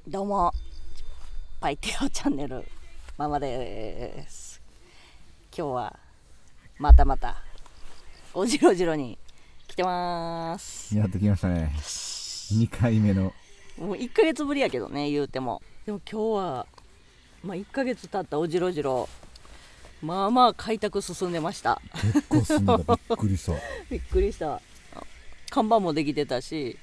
どうもパイティオチャンネルママです。今日はまたおじろじろに来てます。 やってきましたね。2回目のもう1ヶ月ぶりやけどね、言うても。でも今日は1ヶ月経ったおじろじろ、まあまあ開拓進んでました。 結構進んだ。びっくりしたびっくりした。看板もできてたし、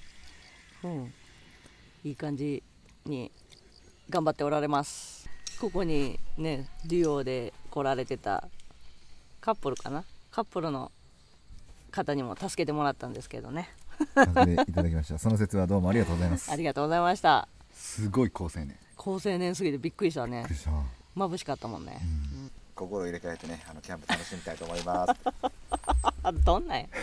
いい感じに頑張っておられます。ここにね、デュオで来られてたカップルかな、カップルの方にも助けてもらったんですけどね。 助けていただきました。その説はどうもありがとうございます。 ありがとうございました。 すごい好青年。 好青年すぎてびっくりしたね。 びっくりした。 眩しかったもんね。 心入れ替えてね、キャンプ楽しみたいと思います。 どんなんや。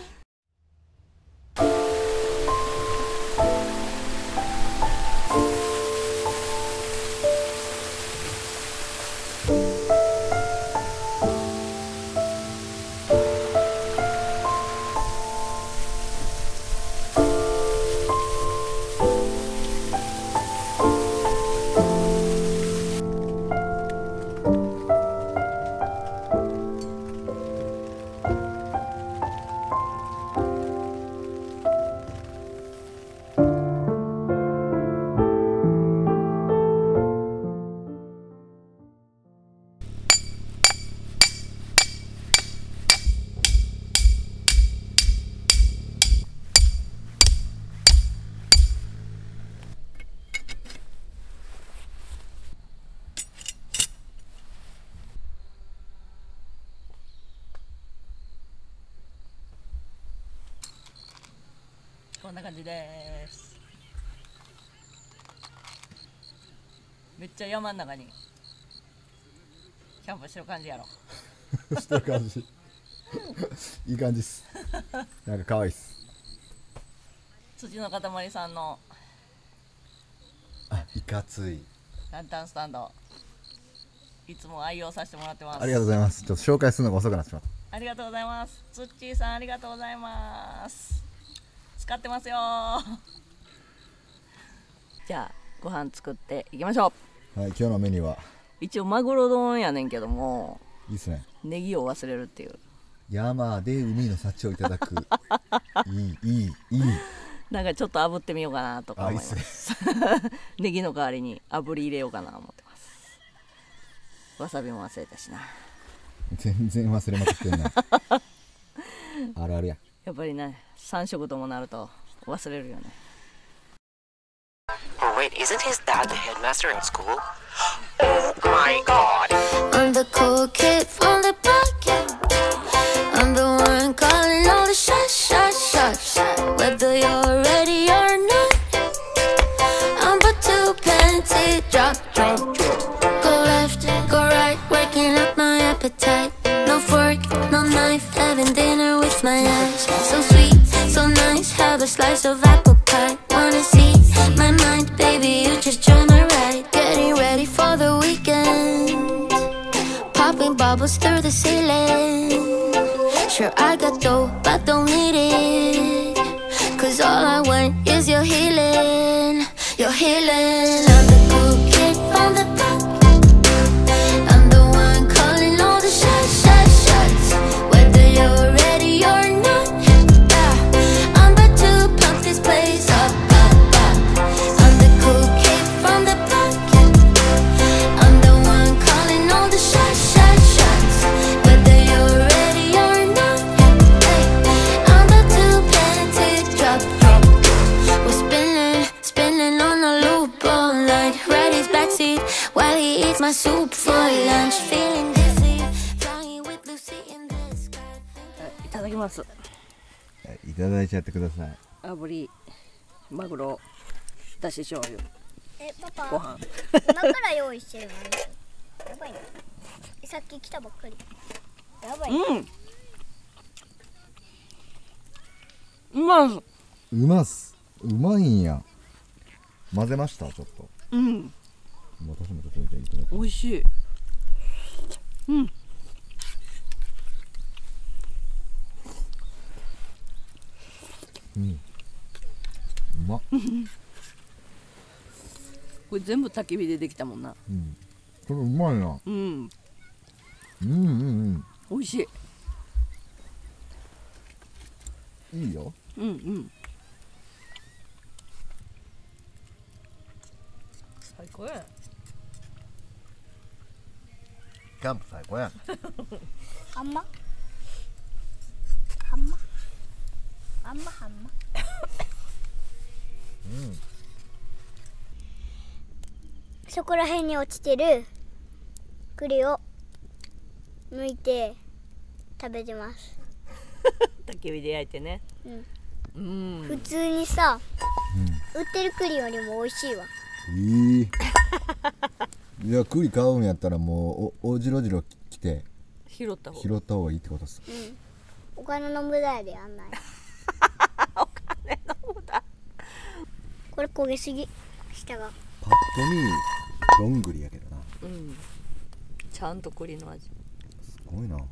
こんな感じです。めっちゃ山の中にキャンプしてる感じやろ。 してる感じ。いい感じっす。なんか可愛いっす。 土の塊さんのいかついランタンスタンド、いつも愛用させてもらってます。 ありがとうございます。ちょっと紹介するのが遅くなってしまった。 ありがとうございます。つっちーさんありがとうございます。使ってますよ。じゃあご飯作っていきましょう。はい、今日のメニューは一応マグロ丼やねんけども、 いいっすね。 ネギを忘れるっていう。 山で海の幸をいただく。いい。 なんかちょっと炙ってみようかなとか思います。 いいっすネギの代わりに炙り入れようかなと思ってます。わさびも忘れたしな。 全然忘れまくってんな。あるあるや。 やっぱりね、3食ともなると忘れるよね。 Oh wait, isn't his dad the headmaster in school? Oh my god! I'm the cool kid from the block. I'm the one calling all the shots. Whether you're ready or not, I'm about to plenty drop. Go left, go right, working up my appetite. No fork, no knife, having dinner with my eyes. So sweet, so nice, have a slice of apple pie. Wanna see my mind, baby, you just join my ride. Getting ready for the weekend, popping bubbles through the ceiling. Sure, I got dough, but don't need it, 'cause all I want is your healing. Your healing. I'm the cool kid from the block. I'm the one calling all the shots. Whether you're ready or not, I'm about to pump this place up. I'm the cool kid from the block. I'm the one calling all the shots. Whether you're ready or not, I'm about to plenty drop. We're spinning on a loop all night. Ride his backseat while he eats my soup for lunch. Feeling dizzy, flying with Lucy in the sky. いただきます。 いただいちゃってください。 炙りマグロだし醤油パパご飯。 今から用意してるのやばいね。さっき来たばっかり。やばい、ね。 うまっす。 うまいんや。混ぜましたちょっと。私もちょっとじゃあいただきます。 美味しい。 うまっ。 これ全部焚き火でできたもんな。 うん、これうまいな。 うん、美味しい。 いいよ。 うんうん。最高や。 キャンプ最高や。 ハンマそこら辺に落ちてる栗を剥いて食べてます。 焚き火で焼いてね。 普通にさ、売ってる栗よりも美味しいわ。 いや、栗買うんやったらもうおじろじろ来て拾った方がいいってことっす。 お金の無駄やで、あんない。 お金の無駄。 これ焦げすぎ、下が。 パッと見どんぐりやけどな。 ちゃんと栗の味。 すごいな。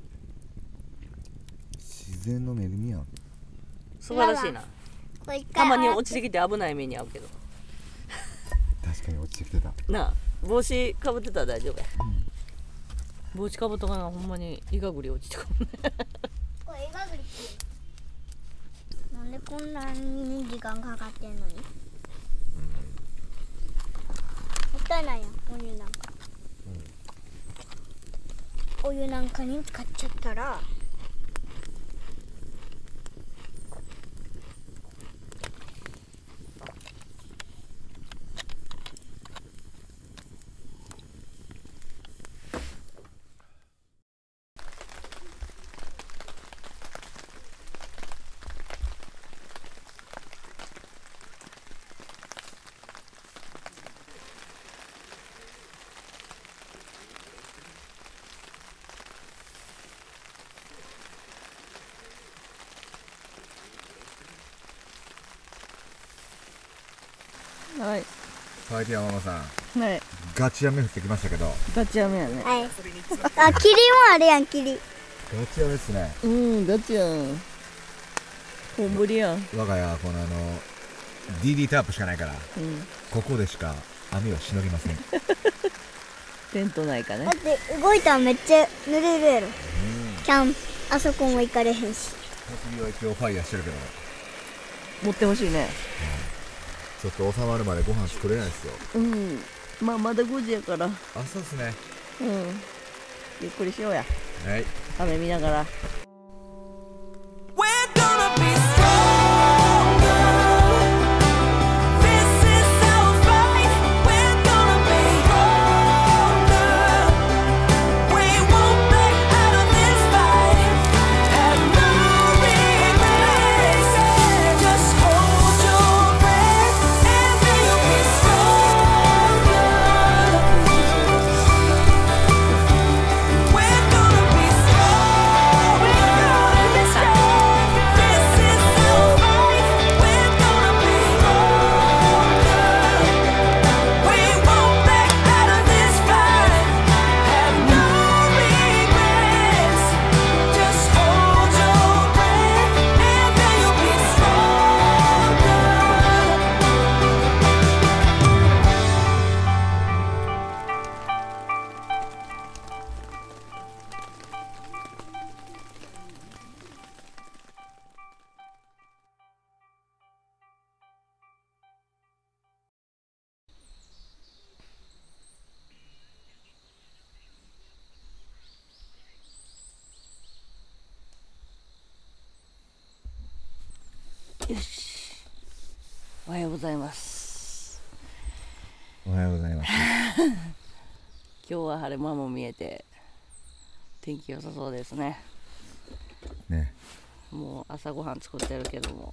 自然の恵みやん。 素晴らしいな。 これ一たまに回落ちてきて危ない目に遭うけど。 確かに落ちてきてた。 なあ、帽子かぶってたら大丈夫や。帽子かぶっとかな、ほんまにイガグリ落ちてくるね。 これイガグリなんでこんなに時間かかってんのに。もったいないやん、お湯なんか。お湯なんかに使っちゃったら。 はい。 最近山間さん、 はい。 ガチ雨降ってきましたけど。 ガチ雨やね。 はい。あ、霧もあるやん、霧。 ガチ雨ですね。 ガチやん。本降りやん。 我が家はこのDD タープしかないから、ここでしか雨をしのぎません。 テントないかねだ。って動いたらめっちゃ濡れるやろ。あそこも行かれへんし。 焚き火は一応ファイヤーしてるけど、 持ってほしいね。 ちょっと収まるまでご飯作れないですよ。 まあまだ5時やから。 そうですね。 ゆっくりしようや。 はい。 雨見ながら。よし。おはようございます。 おはようございます。 今日は晴れ間も見えて天気良さそうですね。 ね。 もう朝ごはん作ってるけども、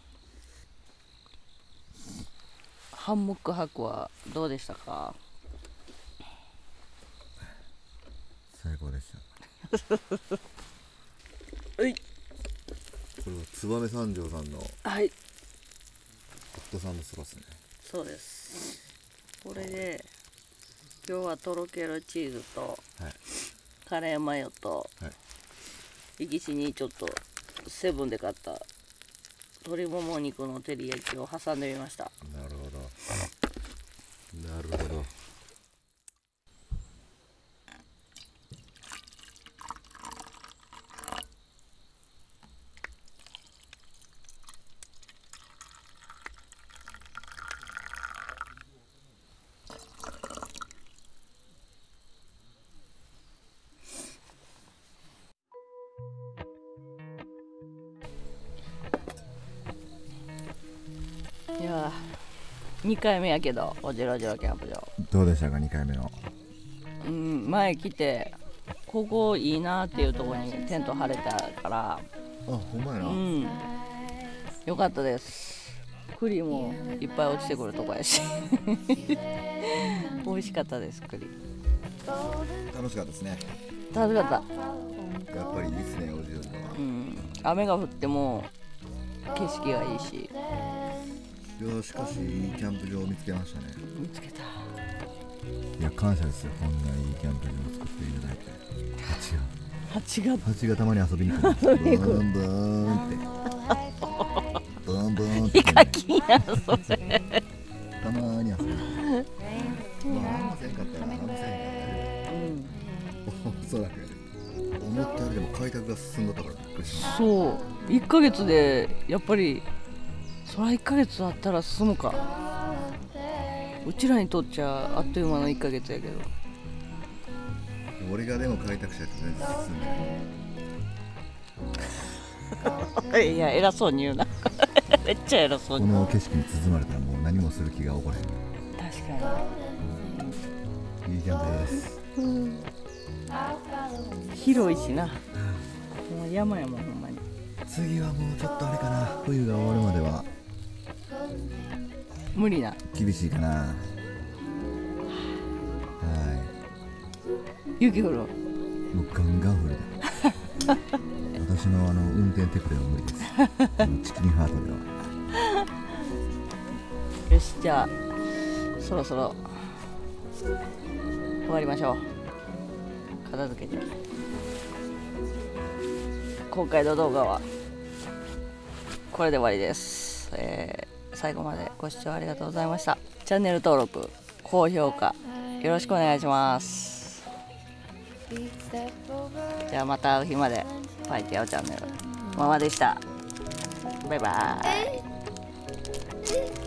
ハンモック泊はどうでしたか？ 最高でした。 はい。 これは燕三条さんのホはい。 ットサンドソースね。 そうです。これで今日はとろけるチーズとカレーマヨと、力士にちょっとセブンで買った鶏もも肉の照り焼きを挟んでみました。 なるほど。なるほど。 いや2回目やけどおじろじろキャンプ場どうでしたか2回目の。 前来てここいいなっていうところにテント張れたからあ、ほんまやな。 よかったです。栗もいっぱい落ちてくるとこやし美味しかったです。栗楽しかったですね。 楽しかった。 やっぱりいいですね、おじろじろは。 雨が降っても景色がいいし。 いや、しかしいいキャンプ場を見つけましたね。 見つけた。 いや、感謝ですよ。こんないいキャンプ場を作っていただいて。蜂がたまに遊びに来る。ブーンブーンってブーンブーンって、 ヒカキンやそれ。 たまに遊びに来る。まあ、あんませんかったらあんませんかったね。おそらく思ったよりでも開拓が進んだからびっくりしました。 そう1ヶ月でやっぱりそら1ヶ月あったら進むか。うちらにとっちゃあっという間の1ヶ月やけど。 俺がでも開拓者って全然進んでいや偉そうに言うなめっちゃ偉そうに。 この景色に包まれたらもう何もする気が起これへん。 確かいいキャンプです。 に広いしな。もう山やもんほんまに。 次はもうちょっとあれかな、冬が終わるまでは無理な。 厳しいかな。は雪降る。 い、もうガンガン降るで私の運転テクレは無理ですチキンハートでは。 よし、じゃあそろそろ終わりましょう。片付けて。今回の動画はこれで終わりです。最後までご視聴ありがとうございました。チャンネル登録、高評価よろしくお願いします。じゃあまた会う日までファイティアオチャンネルママでした。バイバーイ。